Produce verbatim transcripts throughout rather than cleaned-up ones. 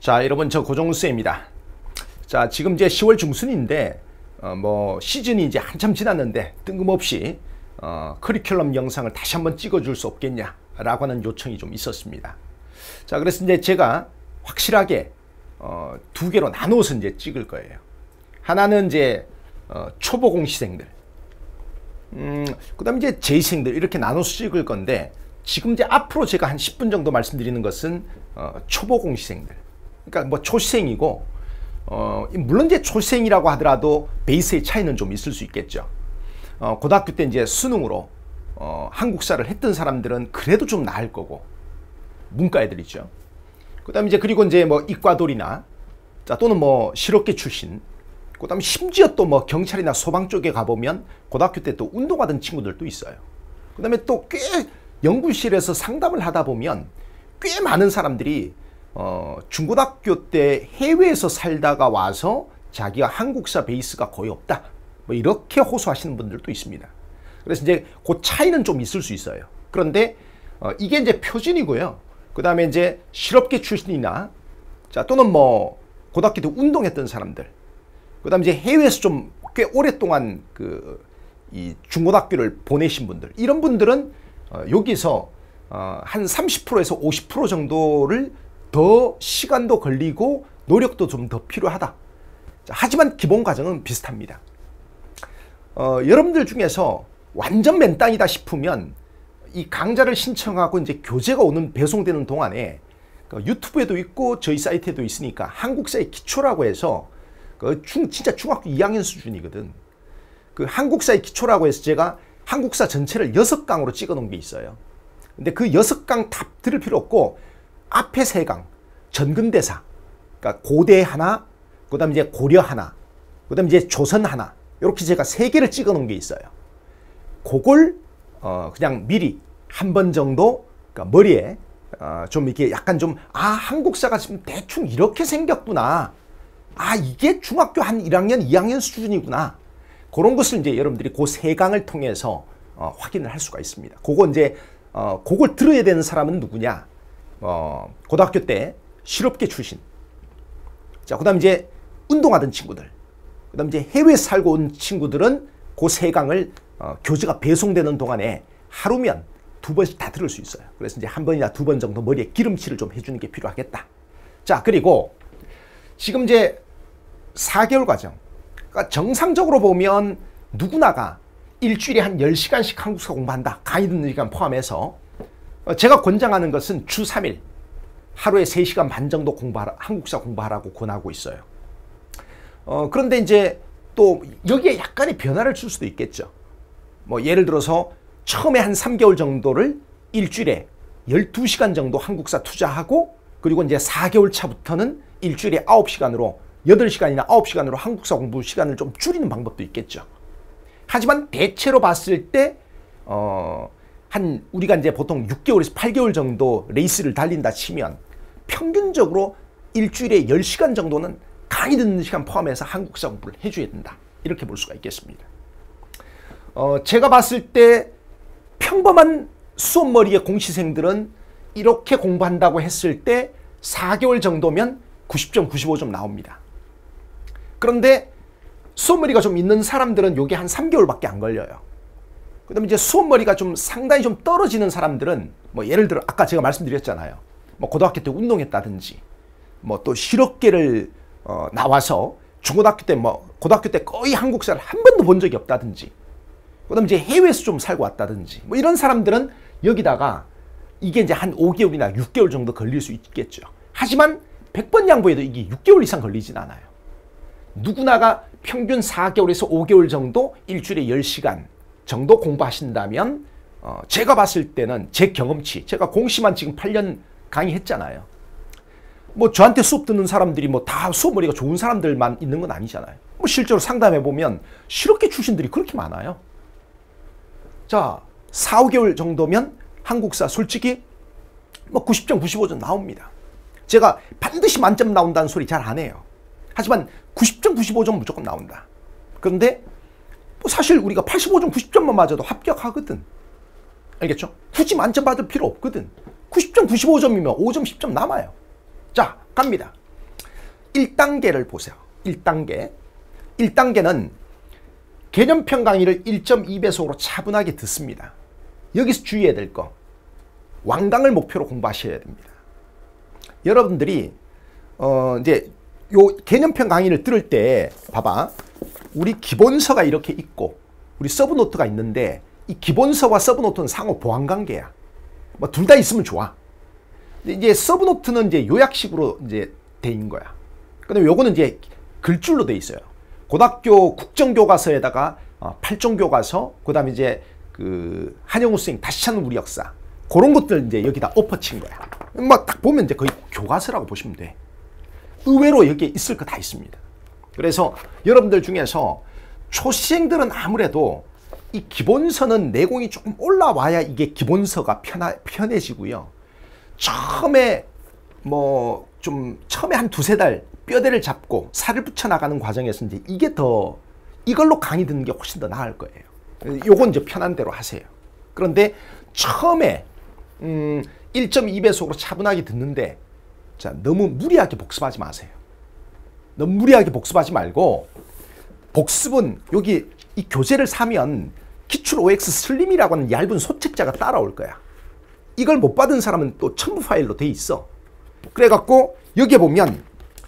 자, 여러분, 저 고종훈쌤입니다. 자, 지금 이제 시월 중순인데 어, 뭐 시즌이 이제 한참 지났는데 뜬금없이 어, 커리큘럼 영상을 다시 한번 찍어줄 수 없겠냐라고 하는 요청이 좀 있었습니다. 자, 그래서 이제 제가 확실하게 어, 두 개로 나눠서 이제 찍을 거예요. 하나는 이제 어, 초보 공시생들, 음, 그 다음에 이제 재시생들 이렇게 나눠서 찍을 건데, 지금 이제 앞으로 제가 한 십 분 정도 말씀드리는 것은 어, 초보 공시생들, 그러니까 뭐 초시생이고, 어, 물론 이제 초시생이라고 하더라도 베이스의 차이는 좀 있을 수 있겠죠. 어, 고등학교 때 이제 수능으로 어, 한국사를 했던 사람들은 그래도 좀 나을 거고, 문과 애들이죠. 그 다음에 이제 그리고 이제 뭐 이과돌이나, 자, 또는 뭐 실업계 출신, 그 다음에 심지어 또 뭐 경찰이나 소방 쪽에 가보면 고등학교 때 또 운동하던 친구들도 있어요. 그 다음에 또 꽤 연구실에서 상담을 하다 보면 꽤 많은 사람들이 어, 중고등학교 때 해외에서 살다가 와서 자기가 한국사 베이스가 거의 없다, 뭐 이렇게 호소하시는 분들도 있습니다. 그래서 이제 그 차이는 좀 있을 수 있어요. 그런데 어, 이게 이제 표준이고요. 그 다음에 이제 실업계 출신이나, 자, 또는 뭐 고등학교 때 운동했던 사람들, 그 다음에 이제 해외에서 좀 꽤 오랫동안 그 이 중고등학교를 보내신 분들, 이런 분들은 어, 여기서 어, 한 삼십 퍼센트에서 오십 퍼센트 정도를 더 시간도 걸리고 노력도 좀 더 필요하다. 자, 하지만 기본 과정은 비슷합니다. 어, 여러분들 중에서 완전 맨땅이다 싶으면 이 강좌를 신청하고 이제 교재가 오는 배송되는 동안에 그 유튜브에도 있고 저희 사이트에도 있으니까 한국사의 기초라고 해서 그 중, 진짜 중학교 이 학년 수준이거든. 그 한국사의 기초라고 해서 제가 한국사 전체를 여섯 강으로 찍어 놓은 게 있어요. 근데 그 여섯 강 다 들을 필요 없고 앞에 세 강, 전근대사, 그러니까 고대 하나, 그 다음에 이제 고려 하나, 그 다음에 이제 조선 하나, 이렇게 제가 세 개를 찍어 놓은 게 있어요. 그걸 어 그냥 미리 한 번 정도, 그러니까 머리에 어 좀 이렇게 약간 좀, 아, 한국사가 지금 대충 이렇게 생겼구나, 아, 이게 중학교 한 일 학년, 이 학년 수준이구나, 그런 것을 이제 여러분들이 그 세 강을 통해서 어, 확인을 할 수가 있습니다. 그거 이제 어, 그걸 들어야 되는 사람은 누구냐? 어, 고등학교 때 실업계 출신, 자, 그 다음에 이제 운동하던 친구들, 그 다음에 이제 해외에 살고 온 친구들은 그 세 강을 어, 교재가 배송되는 동안에 하루면 두 번씩 다 들을 수 있어요. 그래서 이제 한 번이나 두 번 정도 머리에 기름칠을 좀 해주는 게 필요하겠다. 자, 그리고 지금 이제 사 개월 과정, 그러니까 정상적으로 보면 누구나가 일주일에 한 열 시간씩 한국사 공부한다, 강의 듣는 시간 포함해서. 제가 권장하는 것은 주 삼 일, 하루에 세 시간 반 정도 공부하라, 한국사 공부하라고 권하고 있어요. 어, 그런데 이제 또 여기에 약간의 변화를 줄 수도 있겠죠. 뭐 예를 들어서 처음에 한 삼 개월 정도를 일주일에 열두 시간 정도 한국사 투자하고, 그리고 이제 사 개월 차부터는 일주일에 아홉 시간으로, 여덟 시간이나 아홉 시간으로 한국사 공부 시간을 좀 줄이는 방법도 있겠죠. 하지만 대체로 봤을 때, 어, 한, 우리가 이제 보통 육 개월에서 팔 개월 정도 레이스를 달린다 치면 평균적으로 일주일에 열 시간 정도는 강의 듣는 시간 포함해서 한국사 공부를 해줘야 된다, 이렇게 볼 수가 있겠습니다. 어, 제가 봤을 때 평범한 수업머리의 공시생들은 이렇게 공부한다고 했을 때 사 개월 정도면 구십 점, 구십오 점 나옵니다. 그런데 수업머리가 좀 있는 사람들은 요게 한 삼 개월밖에 안 걸려요. 그 다음에 이제 수업머리가 좀 상당히 좀 떨어지는 사람들은, 뭐 예를 들어 아까 제가 말씀드렸잖아요. 뭐 고등학교 때 운동했다든지, 뭐 또 실업계를 어, 나와서 중고등학교 때, 뭐 고등학교 때 거의 한국사를 한 번도 본 적이 없다든지, 그 다음에 이제 해외에서 좀 살고 왔다든지, 뭐 이런 사람들은 여기다가 이게 이제 한 오 개월이나 육 개월 정도 걸릴 수 있겠죠. 하지만 백 번 양보해도 이게 육 개월 이상 걸리진 않아요. 누구나가 평균 사 개월에서 오 개월 정도 일주일에 열 시간 정도 공부하신다면, 어, 제가 봤을 때는 제 경험치, 제가 공시만 지금 팔 년 강의했잖아요. 뭐 저한테 수업 듣는 사람들이 뭐 다 수업머리가 좋은 사람들만 있는 건 아니잖아요. 뭐 실제로 상담해보면 실업계 출신들이 그렇게 많아요. 자, 사, 오 개월 정도면 한국사 솔직히 뭐 구십 점, 구십오 점 나옵니다. 제가 반드시 만점 나온다는 소리 잘 안 해요. 하지만 구십 점, 구십오 점 무조건 나온다. 그런데 뭐 사실 우리가 팔십오 점, 구십 점만 맞아도 합격하거든. 알겠죠? 굳이 만점 받을 필요 없거든. 구십 점, 구십오 점이면 오 점, 십 점 남아요. 자, 갑니다. 일 단계를 보세요. 일 단계. 일 단계는 개념편 강의를 일 점 이 배속으로 차분하게 듣습니다. 여기서 주의해야 될 거. 완강을 목표로 공부하셔야 됩니다. 여러분들이 어 이제 요 개념편 강의를 들을 때 봐봐. 우리 기본서가 이렇게 있고 우리 서브노트가 있는데 이 기본서와 서브노트는 상호 보완 관계야. 뭐 둘 다 있으면 좋아. 이제 서브노트는 이제 요약식으로 이제 돼 있는 거야. 근데 요거는 이제 글줄로 돼 있어요. 고등학교 국정교과서에다가 어, 팔종교과서, 그 다음에 이제 그 한영우 선생님 다시 찾는 우리 역사, 그런 것들 이제 여기다 엎어친 거야. 뭐 딱 보면 이제 거의 교과서라고 보시면 돼. 의외로 여기에 있을 거 다 있습니다. 그래서 여러분들 중에서 초시생들은 아무래도 이 기본서는 내공이 조금 올라와야 이게 기본서가 편하, 편해지고요. 처음에 뭐 좀 처음에 한 두세 달 뼈대를 잡고 살을 붙여 나가는 과정에서 이제 이게 더 이걸로 강의 듣는 게 훨씬 더 나을 거예요. 요건 이제 편한 대로 하세요. 그런데 처음에 음 일 점 이 배속으로 차분하게 듣는데 자, 너무 무리하게 복습하지 마세요. 너무 무리하게 복습하지 말고, 복습은 여기 이 교재를 사면 기출 오엑스 슬림이라고 하는 얇은 소책자가 따라올 거야. 이걸 못 받은 사람은 또 첨부 파일로 돼 있어. 그래갖고 여기에 보면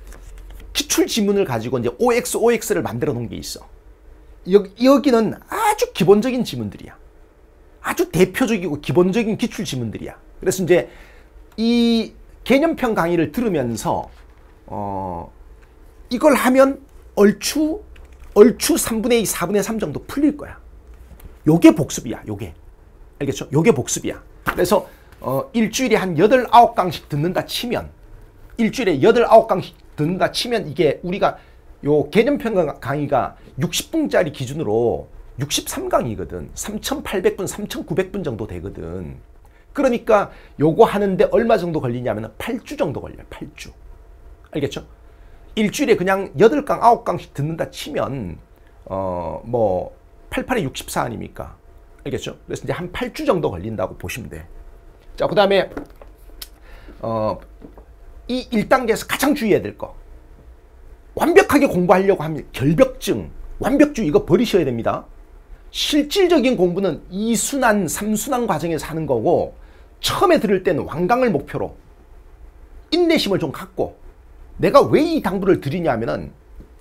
기출 지문을 가지고 이제 오엑스, 오엑스를 만들어 놓은 게 있어. 여기, 여기는 아주 기본적인 지문들이야. 아주 대표적이고 기본적인 기출 지문들이야. 그래서 이제 이 개념편 강의를 들으면서 어 이걸 하면 얼추 얼추 삼분의 이, 사분의 삼 정도 풀릴 거야. 요게 복습이야. 요게. 알겠죠? 요게 복습이야. 그래서 어 일주일에 한 여덟, 아홉 강씩 듣는다 치면, 일주일에 여덟, 아홉 강씩 듣는다 치면 이게 우리가 요 개념편 강의가 육십 분짜리 기준으로 육십삼 강이거든. 삼천팔백 분, 삼천구백 분 정도 되거든. 그러니까 요거 하는데 얼마 정도 걸리냐면 팔 주 정도 걸려요. 팔 주. 알겠죠? 일주일에 그냥 여덟 강, 아홉 강씩 듣는다 치면 어 뭐 팔팔에 육십사 아닙니까? 알겠죠? 그래서 이제 한 팔 주 정도 걸린다고 보시면 돼. 자, 그다음에 어 이 일 단계에서 가장 주의해야 될 거. 완벽하게 공부하려고 하면 결벽증, 완벽주의 이거 버리셔야 됩니다. 실질적인 공부는 이 순환, 삼 순환 과정에서 하는 거고, 처음에 들을 때는 완강을 목표로 인내심을 좀 갖고, 내가 왜 이 당부를 드리냐 하면은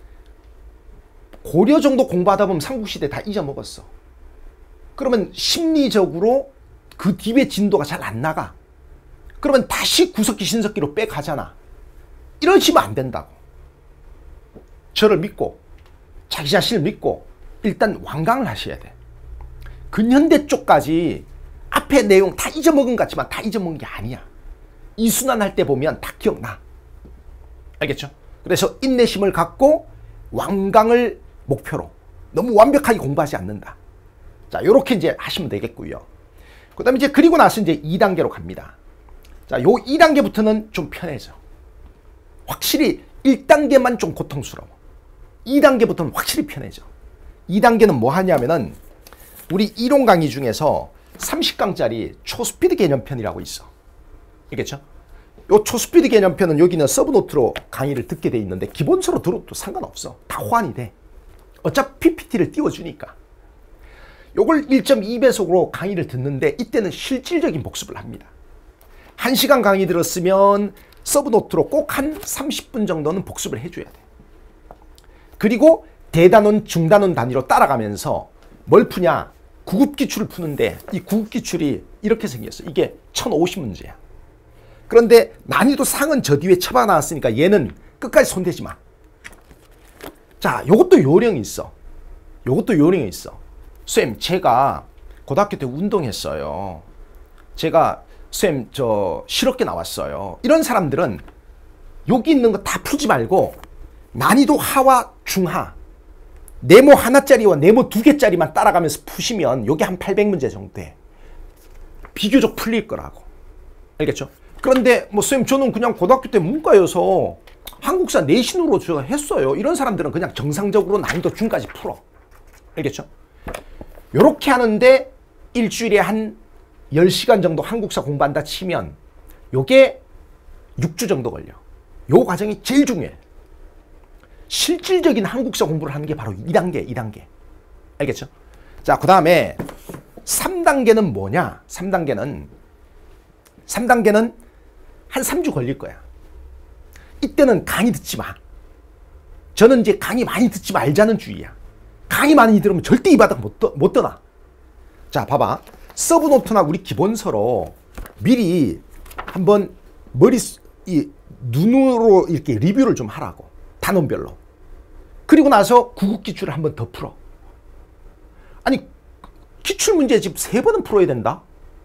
고려 정도 공부하다 보면 삼국시대 다 잊어먹었어. 그러면 심리적으로 그 뒤에 진도가 잘 안 나가. 그러면 다시 구석기, 신석기로 빼가잖아. 이러시면 안 된다고. 저를 믿고 자기 자신을 믿고 일단 완강을 하셔야 돼. 근현대 쪽까지 앞에 내용 다 잊어먹은 것 같지만 다 잊어먹은 게 아니야. 이순환 할 때 보면 다 기억나. 알겠죠? 그래서 인내심을 갖고 완강을 목표로 너무 완벽하게 공부하지 않는다. 자, 요렇게 이제 하시면 되겠고요. 그 다음에 이제 그리고 나서 이제 이 단계로 갑니다. 자, 요 이 단계부터는 좀 편해져. 확실히 일 단계만 좀 고통스러워. 이 단계부터는 확실히 편해져. 이 단계는 뭐 하냐면은 우리 이론 강의 중에서 삼십 강짜리 초스피드 개념편이라고 있어. 알겠죠? 요 초스피드 개념편은 여기는 서브노트로 강의를 듣게 돼 있는데 기본서로 들어도 상관없어. 다 호환이 돼. 어차피 피피티를 띄워주니까. 요걸 일 점 이 배속으로 강의를 듣는데 이때는 실질적인 복습을 합니다. 한 시간 강의 들었으면 서브노트로 꼭 한 삼십 분 정도는 복습을 해줘야 돼. 그리고 대단원, 중단원 단위로 따라가면서 뭘 푸냐? 구급기출을 푸는데 이 구급기출이 이렇게 생겼어. 이게 천오십 문제야. 그런데 난이도 상은 저 뒤에 쳐박아놨으니까 얘는 끝까지 손대지 마. 자, 요것도 요령이 있어. 요것도 요령이 있어. 쌤, 제가 고등학교 때 운동했어요. 제가 쌤, 저 실업계 나왔어요. 이런 사람들은 여기 있는 거 다 풀지 말고 난이도 하와 중하, 네모 하나짜리와 네모 두 개짜리만 따라가면서 푸시면 여기 한 팔백 문제 정도 돼. 비교적 풀릴 거라고. 알겠죠? 그런데 뭐 쌤, 저는 그냥 고등학교 때 문과여서 한국사 내신으로 제가 했어요. 이런 사람들은 그냥 정상적으로 난이도 중까지 풀어. 알겠죠? 요렇게 하는데 일주일에 한 열 시간 정도 한국사 공부한다 치면 요게 육 주 정도 걸려. 요 과정이 제일 중요해. 실질적인 한국사 공부를 하는 게 바로 이 단계, 이 단계. 알겠죠? 자, 그 다음에 삼 단계는 뭐냐? 삼 단계는, 삼 단계는 한 삼 주 걸릴 거야. 이때는 강의 듣지 마. 저는 이제 강의 많이 듣지 말자는 주의야. 강의 많이 들으면 절대 이 바닥 못, 떠, 못 떠나. 자, 봐봐. 서브노트나 우리 기본서로 미리 한번 머리, 이, 눈으로 이렇게 리뷰를 좀 하라고. 단원별로. 그리고 나서 구국기출을 한번 더 풀어. 아니, 기출문제 지금 세 번은 풀어야 된다?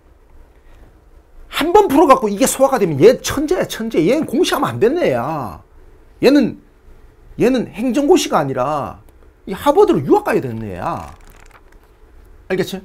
한 번 풀어갖고 이게 소화가 되면 얘 천재야, 천재. 얘는 공시하면 안 되는 애야. 얘는, 얘는 행정고시가 아니라 이 하버드로 유학 가야 되는 애야. 알겠지?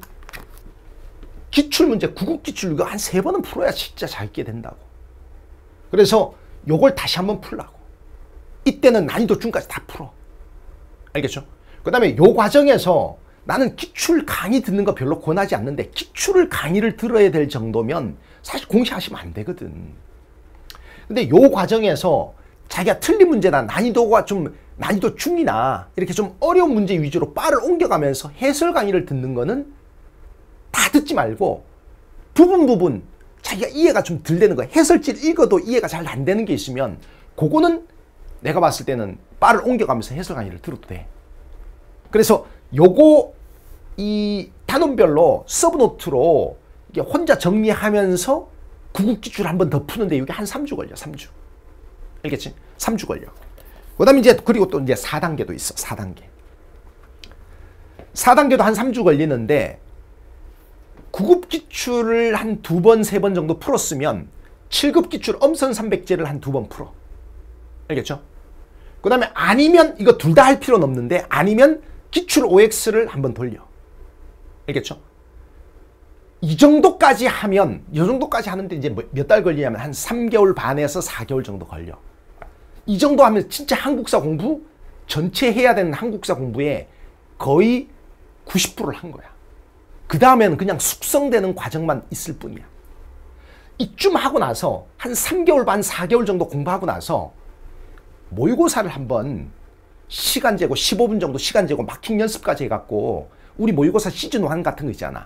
기출문제, 구국기출 이거 한 세 번은 풀어야 진짜 잘 있게 된다고. 그래서 요걸 다시 한번 풀라고. 이때는 난이도 중까지 다 풀어. 알겠죠? 그 다음에 요 과정에서 나는 기출 강의 듣는 거 별로 권하지 않는데 기출을 강의를 들어야 될 정도면 사실 공시하시면 안 되거든. 근데 요 과정에서 자기가 틀린 문제나 난이도가 좀 난이도 중이나 이렇게 좀 어려운 문제 위주로 바를 옮겨가면서 해설 강의를 듣는 거는 다 듣지 말고 부분 부분 자기가 이해가 좀 덜 되는 거, 해설지를 읽어도 이해가 잘 안 되는 게 있으면 그거는 내가 봤을 때는 바를 옮겨가면서 해설 강의를 들어도 돼. 그래서 요거 이 단원별로 서브노트로 이게 혼자 정리하면서 구국기출 한 번 더 푸는데 이게 한 삼 주 걸려. 삼 주. 알겠지? 삼 주 걸려. 그 다음에 이제 그리고 또 이제 사 단계도 있어. 사 단계. 사 단계도 한 삼 주 걸리는데 구급기출을 한 두 번, 세 번 정도 풀었으면 칠 급 기출 엄선 삼백제를 한 두 번 풀어. 알겠죠? 그 다음에 아니면 이거 둘 다 할 필요는 없는데 아니면 기출 오엑스를 한번 돌려. 알겠죠? 이 정도까지 하면 이 정도까지 하는데 이제 몇 달 걸리냐면 한 삼 개월 반에서 사 개월 정도 걸려. 이 정도 하면 진짜 한국사 공부 전체 해야 되는 한국사 공부에 거의 구십 퍼센트를 한 거야. 그 다음에는 그냥 숙성되는 과정만 있을 뿐이야. 이쯤 하고 나서 한 삼 개월 반, 사 개월 정도 공부하고 나서 모의고사를 한번 시간 재고 십오 분 정도 시간 재고 마킹 연습까지 해갖고 우리 모의고사 시즌 일 같은 거 있잖아.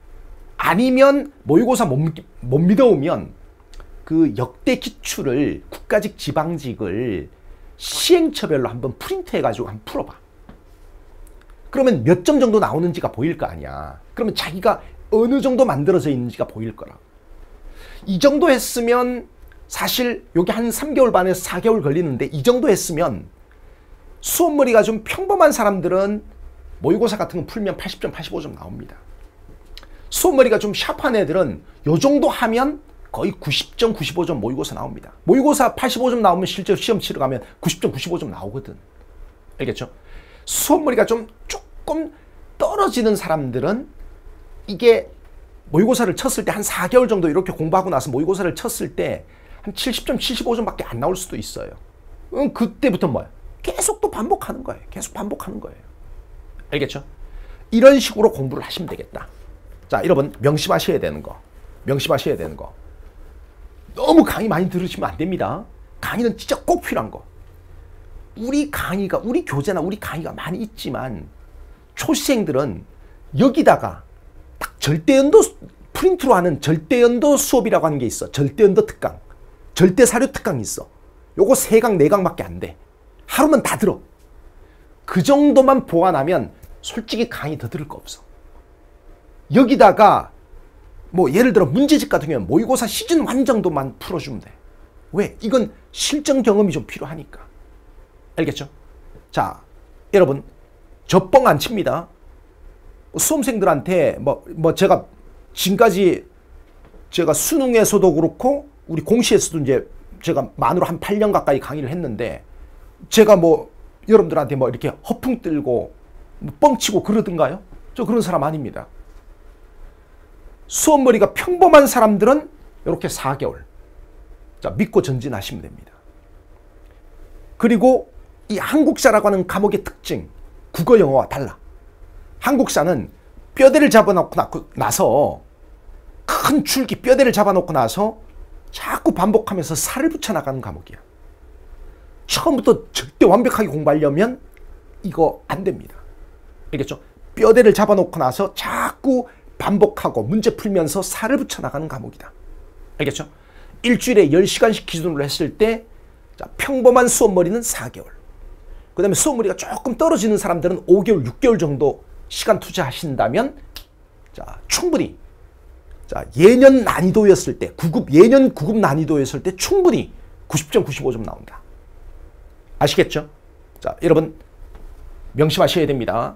아니면 모의고사 못, 못 믿어오면 그 역대 기출을 국가직 지방직을 시행처별로 한번 프린트해가지고 한번 풀어봐. 그러면 몇 점 정도 나오는지가 보일 거 아니야. 그러면 자기가 어느 정도 만들어져 있는지가 보일 거라. 이 정도 했으면 사실 여기 한 삼 개월 반에서 사 개월 걸리는데 이 정도 했으면 수업머리가 좀 평범한 사람들은 모의고사 같은 거 풀면 팔십 점, 팔십오 점 나옵니다. 수업머리가 좀 샤프한 애들은 요 정도 하면 거의 구십 점, 구십오 점 모의고사 나옵니다. 모의고사 팔십오 점 나오면 실제로 시험 치러 가면 구십 점, 구십오 점 나오거든. 알겠죠? 수업머리가 좀 조금 떨어지는 사람들은 이게 모의고사를 쳤을 때 한 사 개월 정도 이렇게 공부하고 나서 모의고사를 쳤을 때 한 칠십 점, 칠십오 점밖에 안 나올 수도 있어요. 음, 그때부터 뭐야? 계속 또 반복하는 거예요. 계속 반복하는 거예요. 알겠죠? 이런 식으로 공부를 하시면 되겠다. 자, 여러분 명심하셔야 되는 거. 명심하셔야 되는 거. 너무 강의 많이 들으시면 안 됩니다. 강의는 진짜 꼭 필요한 거. 우리 강의가, 우리 교재나 우리 강의가 많이 있지만 초시생들은 여기다가 딱 절대연도 프린트로 하는 절대연도 수업이라고 하는 게 있어. 절대연도 특강. 절대사료 특강이 있어. 요거 세 강, 네 강밖에 안 돼. 하루면 다 들어. 그 정도만 보완하면 솔직히 강의 더 들을 거 없어. 여기다가 뭐 예를 들어 문제집 같은 경우는 모의고사 시즌 일 정도만 풀어주면 돼. 왜? 이건 실전 경험이 좀 필요하니까. 알겠죠? 자, 여러분 저 뻥 안 칩니다. 수험생들한테 뭐, 뭐 제가 지금까지 제가 수능에서도 그렇고 우리 공시에서도 이제 제가 만으로 한 팔 년 가까이 강의를 했는데 제가 뭐 여러분들한테 뭐 이렇게 허풍 들고 뭐 뻥치고 그러던가요? 저 그런 사람 아닙니다. 수업머리가 평범한 사람들은 이렇게 사 개월. 자, 믿고 전진하시면 됩니다. 그리고 이 한국사라고 하는 과목의 특징, 국어 영어와 달라. 한국사는 뼈대를 잡아놓고 나서 큰 줄기 뼈대를 잡아놓고 나서 자꾸 반복하면서 살을 붙여나가는 과목이야. 처음부터 절대 완벽하게 공부하려면 이거 안 됩니다. 알겠죠? 뼈대를 잡아놓고 나서 자꾸 반복하고 문제 풀면서 살을 붙여나가는 과목이다. 알겠죠? 일주일에 열 시간씩 기준으로 했을 때 자, 평범한 수업머리는 사 개월. 그 다음에 수업머리가 조금 떨어지는 사람들은 오 개월, 육 개월 정도 시간 투자하신다면 자, 충분히 자, 예년 난이도였을 때, 구 급, 예년 구 급 난이도였을 때 충분히 구십 점, 구십오 점 나온다. 아시겠죠? 자, 여러분 명심하셔야 됩니다.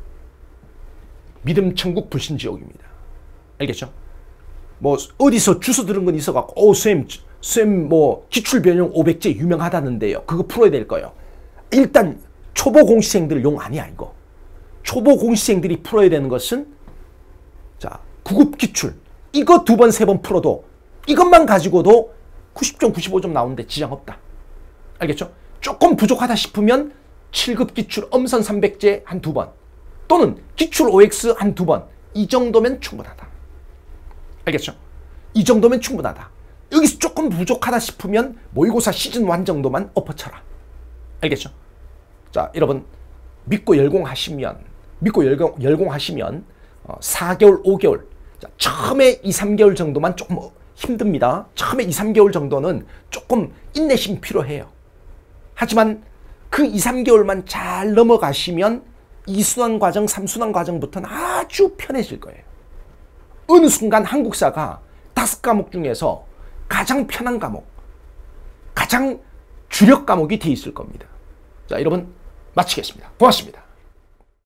믿음 천국 불신 지옥입니다. 알겠죠? 뭐 어디서 주워 들은 건 있어갖고 오 쌤, 쌤 뭐 기출 변형 오백 제 유명하다는데요. 그거 풀어야 될 거예요. 일단 초보 공시생들 용 아니야 이거. 초보 공시생들이 풀어야 되는 것은 자, 구 급 기출 이거 두 번, 세 번 풀어도 이것만 가지고도 구십 점, 구십오 점 나오는데 지장 없다. 알겠죠? 조금 부족하다 싶으면 칠 급 기출 엄선 삼백 제 한 두 번 또는 기출 오엑스 한 두 번 이 정도면 충분하다. 알겠죠? 이 정도면 충분하다. 여기서 조금 부족하다 싶으면 모의고사 시즌 일 정도만 엎어쳐라. 알겠죠? 자, 여러분 믿고 열공하시면 믿고 열공, 열공하시면 어, 사 개월, 오 개월 자, 처음에 이, 삼 개월 정도만 조금 힘듭니다. 처음에 이, 삼 개월 정도는 조금 인내심이 필요해요. 하지만 그 이, 삼 개월만 잘 넘어가시면 이 순환 과정, 삼 순환 과정부터는 아주 편해질 거예요. 어느 순간 한국사가 다섯 과목 중에서 가장 편한 과목, 가장 주력 과목이 돼 있을 겁니다. 자, 여러분 마치겠습니다. 고맙습니다.